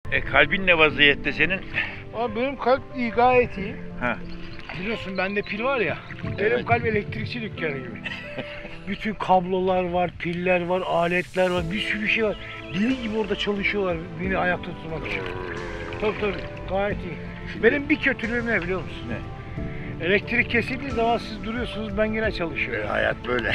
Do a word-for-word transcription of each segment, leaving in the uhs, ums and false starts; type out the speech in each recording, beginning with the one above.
E kalbin ne vaziyette senin? Abi benim kalp iyi, gayet iyi. Ha. Biliyorsun bende pil var ya. Evet. Benim kalp elektrikçi dükkanı gibi. Bütün kablolar var, piller var, aletler var, bir sürü şey var. Deli gibi orada çalışıyorlar beni ayakta tutmak için. Tabii tabii, gayet iyi. Benim bir kötülüğüm ne biliyor musun? Ne? Elektrik kesildiği zaman siz duruyorsunuz, ben yine çalışıyorum. E, hayat böyle.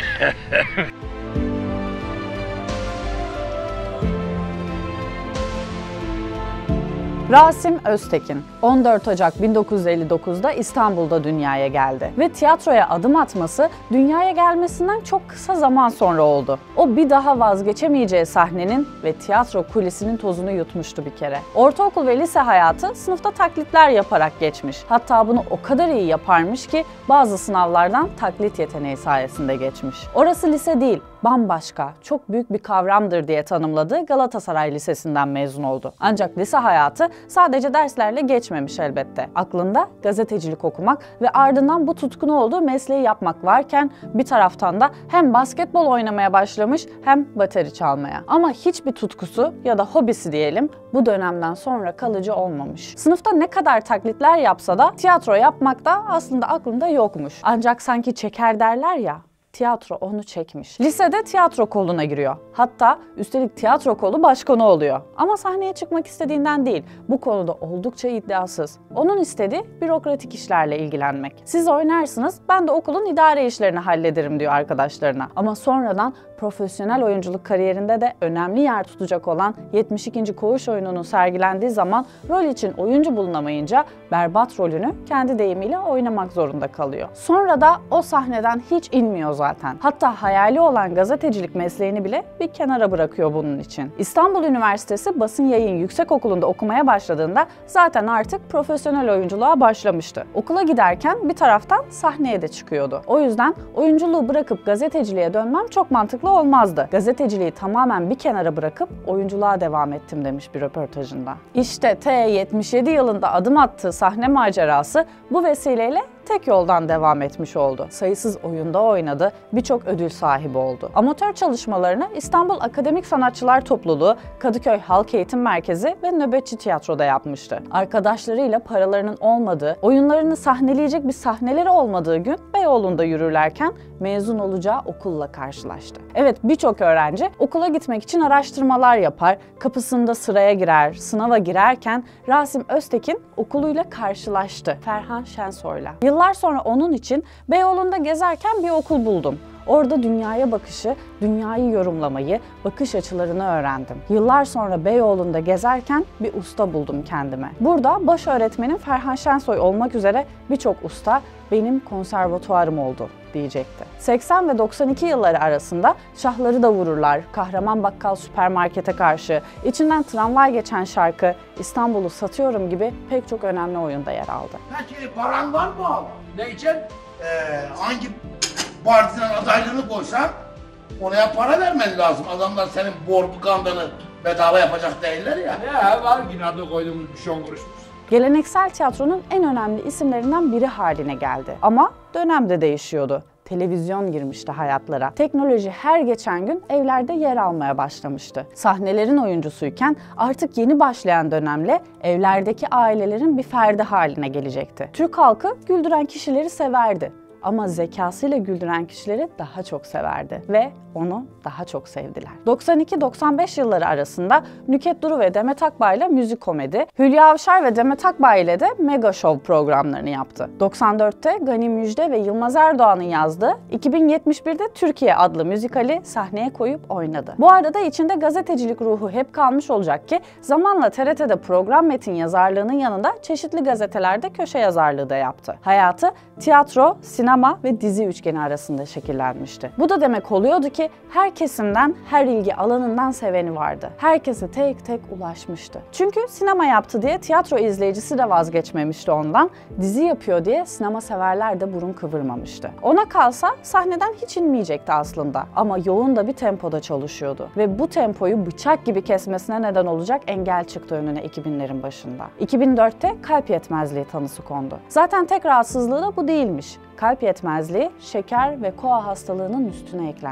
Rasim Öztekin, on dört Ocak bin dokuz yüz elli dokuz'da İstanbul'da dünyaya geldi ve tiyatroya adım atması dünyaya gelmesinden çok kısa zaman sonra oldu. O bir daha vazgeçemeyeceği sahnenin ve tiyatro kulisinin tozunu yutmuştu bir kere. Ortaokul ve lise hayatı sınıfta taklitler yaparak geçmiş. Hatta bunu o kadar iyi yaparmış ki bazı sınavlardan taklit yeteneği sayesinde geçmiş. Orası lise değil, bambaşka, çok büyük bir kavramdır diye tanımladığı Galatasaray Lisesi'nden mezun oldu. Ancak lise hayatı sadece derslerle geçmemiş elbette. Aklında gazetecilik okumak ve ardından bu tutkunu olduğu mesleği yapmak varken bir taraftan da hem basketbol oynamaya başlamış hem bateri çalmaya. Ama hiçbir tutkusu ya da hobisi diyelim bu dönemden sonra kalıcı olmamış. Sınıfta ne kadar taklitler yapsa da tiyatro yapmak da aslında aklında yokmuş. Ancak sanki çeker derler ya, tiyatro onu çekmiş. Lisede tiyatro koluna giriyor. Hatta üstelik tiyatro kolu başkanı oluyor. Ama sahneye çıkmak istediğinden değil. Bu konuda oldukça iddiasız. Onun istediği bürokratik işlerle ilgilenmek. Siz oynarsınız, ben de okulun idare işlerini hallederim diyor arkadaşlarına. Ama sonradan profesyonel oyunculuk kariyerinde de önemli yer tutacak olan yetmiş ikinci Koğuş oyununun sergilendiği zaman rol için oyuncu bulunamayınca berbat rolünü kendi deyimiyle oynamak zorunda kalıyor. Sonra da o sahneden hiç inmiyor zaten. Hatta hayali olan gazetecilik mesleğini bile bir kenara bırakıyor bunun için. İstanbul Üniversitesi Basın Yayın Yüksekokulu'nda okumaya başladığında zaten artık profesyonel oyunculuğa başlamıştı. Okula giderken bir taraftan sahneye de çıkıyordu. O yüzden oyunculuğu bırakıp gazeteciliğe dönmem çok mantıklı olmazdı. Gazeteciliği tamamen bir kenara bırakıp oyunculuğa devam ettim demiş bir röportajında. İşte T yetmiş yedi yılında adım attığı sahne macerası bu vesileyle tek yoldan devam etmiş oldu. Sayısız oyunda oynadı, birçok ödül sahibi oldu. Amatör çalışmalarını İstanbul Akademik Sanatçılar Topluluğu, Kadıköy Halk Eğitim Merkezi ve Nöbetçi Tiyatro'da yapmıştı. Arkadaşlarıyla paralarının olmadığı, oyunlarını sahneleyecek bir sahneleri olmadığı gün Beyoğlu'nda yürürlerken mezun olacağı okulla karşılaştı. Evet, birçok öğrenci okula gitmek için araştırmalar yapar, kapısında sıraya girer, sınava girerken Rasim Öztekin okuluyla karşılaştı. Ferhan Şensoy'la. Yıllar sonra onun için Beyoğlu'nda gezerken bir okul buldum. Orada dünyaya bakışı, dünyayı yorumlamayı, bakış açılarını öğrendim. Yıllar sonra Beyoğlu'nda gezerken bir usta buldum kendime. Burada baş öğretmenim Ferhan Şensoy olmak üzere birçok usta benim konservatuarım oldu diyecekti. seksen ve doksan iki yılları arasında Şahları da Vururlar, Kahraman Bakkal Süpermarket'e karşı, içinden tramvay geçen şarkı, İstanbul'u Satıyorum gibi pek çok önemli oyunda yer aldı. Peki paran var mı abi? Ne için? Ee, hangi partiden adaylığını koysan oraya para vermen lazım. Adamlar senin propagandını bedava yapacak değiller ya. Ya var yine adı koyduğumuz bir şey on kuruşmuş. Geleneksel tiyatronun en önemli isimlerinden biri haline geldi. Ama dönem de değişiyordu. Televizyon girmişti hayatlara. Teknoloji her geçen gün evlerde yer almaya başlamıştı. Sahnelerin oyuncusuyken artık yeni başlayan dönemle evlerdeki ailelerin bir ferdi haline gelecekti. Türk halkı güldüren kişileri severdi. Ama zekasıyla güldüren kişileri daha çok severdi ve onu daha çok sevdiler. doksan iki doksan beş yılları arasında Nükhet Duru ve Demet Akbağ ile müzik komedi, Hülya Avşar ve Demet Akbağ ile de Mega Show programlarını yaptı. doksan dörtte Gani Müjde ve Yılmaz Erdoğan'ın yazdığı iki bin yetmiş birde Türkiye adlı müzikali sahneye koyup oynadı. Bu arada içinde gazetecilik ruhu hep kalmış olacak ki zamanla T R T'de program metin yazarlığının yanında çeşitli gazetelerde köşe yazarlığı da yaptı. Hayatı tiyatro, sinema ve dizi üçgeni arasında şekillenmişti. Bu da demek oluyordu ki her kesimden, her ilgi alanından seveni vardı. Herkese tek tek ulaşmıştı. Çünkü sinema yaptı diye tiyatro izleyicisi de vazgeçmemişti ondan, dizi yapıyor diye sinema severler de burun kıvırmamıştı. Ona kalsa sahneden hiç inmeyecekti aslında ama yoğun da bir tempoda çalışıyordu. Ve bu tempoyu bıçak gibi kesmesine neden olacak engel çıktı önüne iki binlerin başında. iki bin dörtte kalp yetmezliği tanısı kondu. Zaten tek rahatsızlığı da bu değilmiş. Kalp yetmezliği, şeker ve koa hastalığının üstüne eklenmiş.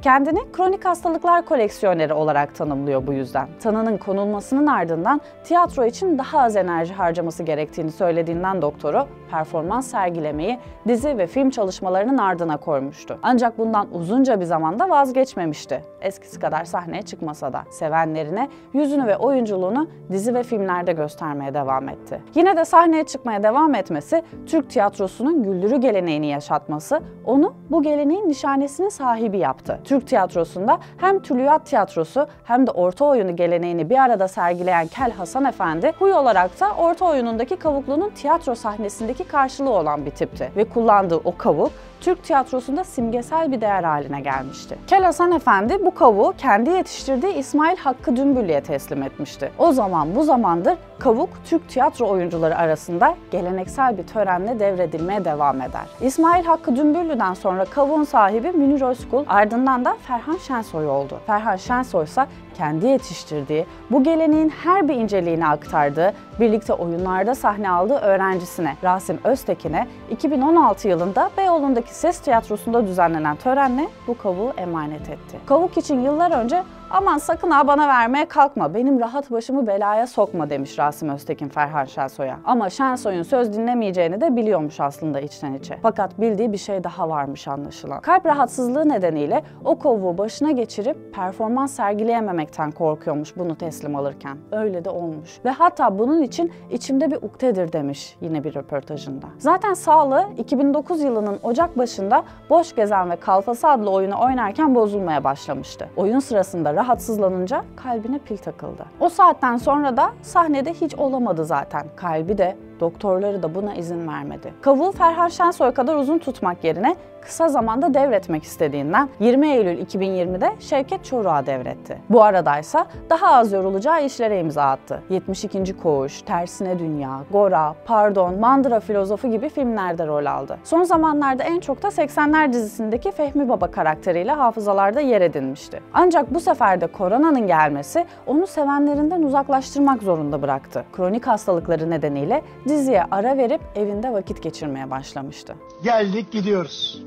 Kendini kronik hastalıklar koleksiyoneri olarak tanımlıyor bu yüzden. Tanının konulmasının ardından tiyatro için daha az enerji harcaması gerektiğini söylediğinden doktoru performans sergilemeyi dizi ve film çalışmalarının ardına koymuştu. Ancak bundan uzunca bir zamanda vazgeçmemişti. Eskisi kadar sahneye çıkmasa da sevenlerine yüzünü ve oyunculuğunu dizi ve filmlerde göstermeye devam etti. Yine de sahneye çıkmaya devam etmesi, Türk tiyatrosunun güldürü geleneğini yaşatması onu bu geleneğin nişanesinin sahibi yaptı. Türk tiyatrosunda hem tülüyat tiyatrosu hem de orta oyunu geleneğini bir arada sergileyen Kel Hasan Efendi, huy olarak da orta oyunundaki kavuklunun tiyatro sahnesindeki karşılığı olan bir tipti ve kullandığı o kavuk Türk tiyatrosunda simgesel bir değer haline gelmişti. Kel Hasan Efendi bu kavuğu kendi yetiştirdiği İsmail Hakkı Dümbüllü'ye teslim etmişti. O zaman bu zamandır kavuk Türk tiyatro oyuncuları arasında geleneksel bir törenle devredilmeye devam eder. İsmail Hakkı Dümbüllü'den sonra kavuğun sahibi Münir Özkul, ardından da Ferhan Şensoy oldu. Ferhan Şensoy ise kendi yetiştirdiği, bu geleneğin her bir inceliğini aktardığı, birlikte oyunlarda sahne aldığı öğrencisine Rasim Öztekin'e iki bin on altı yılında Beyoğlu'ndaki Ses Tiyatrosu'nda düzenlenen törenle bu kavuğu emanet etti. Kavuk için yıllar önce "Aman sakın ha bana vermeye kalkma, benim rahat başımı belaya sokma" demiş Rasim Öztekin Ferhan Şensoy'a. Ama Şensoy'un söz dinlemeyeceğini de biliyormuş aslında içten içe. Fakat bildiği bir şey daha varmış anlaşılan. Kalp rahatsızlığı nedeniyle o kavuğu başına geçirip performans sergileyememekten korkuyormuş bunu teslim alırken. Öyle de olmuş. Ve hatta bunun için içimde bir uktedir demiş yine bir röportajında. Zaten sağlığı iki bin dokuz yılının Ocak başında Boş Gezen ve Kalfası adlı oyunu oynarken bozulmaya başlamıştı. Oyun sırasında rahatsızlanınca kalbine pil takıldı. O saatten sonra da sahnede hiç olamadı zaten. Kalbi de, doktorları da buna izin vermedi. Kavuğu Ferhan Şensoy kadar uzun tutmak yerine kısa zamanda devretmek istediğinden yirmi Eylül iki bin yirmide Şevket Çoruh'a devretti. Bu aradaysa daha az yorulacağı işlere imza attı. yetmiş ikinci Koğuş, Tersine Dünya, Gora, Pardon, Mandıra Filozofu gibi filmlerde rol aldı. Son zamanlarda en çok da seksenler dizisindeki Fehmi Baba karakteriyle hafızalarda yer edinmişti. Ancak bu sefer de koronanın gelmesi onu sevenlerinden uzaklaştırmak zorunda bıraktı. Kronik hastalıkları nedeniyle diziye ara verip evinde vakit geçirmeye başlamıştı. Geldik gidiyoruz.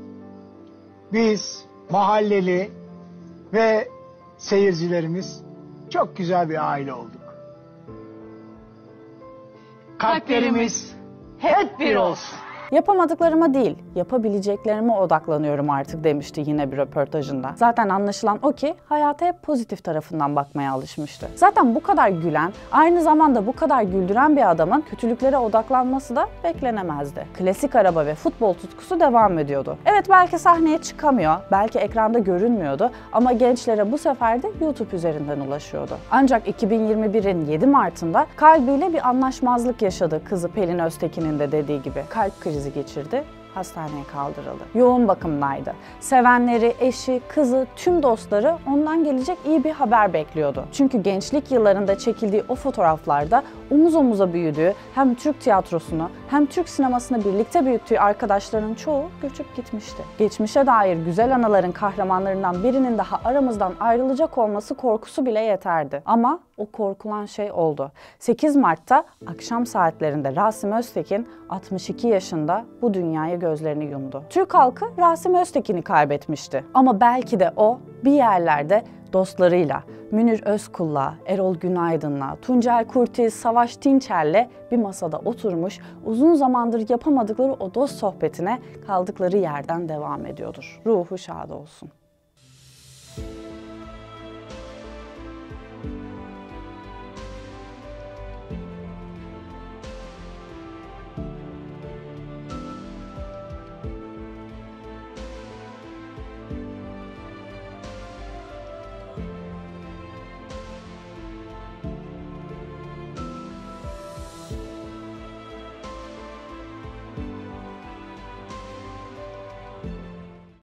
Biz mahalleli ve seyircilerimiz çok güzel bir aile olduk. Kalplerimiz hep bir olsun. Yapamadıklarıma değil, yapabileceklerime odaklanıyorum artık demişti yine bir röportajında. Zaten anlaşılan o ki hayata hep pozitif tarafından bakmaya alışmıştı. Zaten bu kadar gülen, aynı zamanda bu kadar güldüren bir adamın kötülüklere odaklanması da beklenemezdi. Klasik araba ve futbol tutkusu devam ediyordu. Evet, belki sahneye çıkamıyor, belki ekranda görünmüyordu ama gençlere bu sefer de YouTube üzerinden ulaşıyordu. Ancak iki bin yirmi birin yedi Mart'ında kalbiyle bir anlaşmazlık yaşadı kızı Pelin Öztekin'in de dediği gibi. Kalp krizi geçirdi, hastaneye kaldırıldı. Yoğun bakımdaydı. Sevenleri, eşi, kızı, tüm dostları ondan gelecek iyi bir haber bekliyordu. Çünkü gençlik yıllarında çekildiği o fotoğraflarda omuz omuza büyüdüğü, hem Türk tiyatrosunu hem Türk sinemasını birlikte büyüttüğü arkadaşlarının çoğu göçüp gitmişti. Geçmişe dair güzel anıların kahramanlarından birinin daha aramızdan ayrılacak olması korkusu bile yeterdi. Ama o korkulan şey oldu. sekiz Mart'ta akşam saatlerinde Rasim Öztekin altmış iki yaşında bu dünyaya gözlerini yumdu. Türk halkı Rasim Öztekin'i kaybetmişti. Ama belki de o bir yerlerde dostlarıyla, Münir Özkul'la, Erol Günaydın'la, Tuncel Kurtiz, Savaş Tinçer'le bir masada oturmuş, uzun zamandır yapamadıkları o dost sohbetine kaldıkları yerden devam ediyordur. Ruhu şad olsun.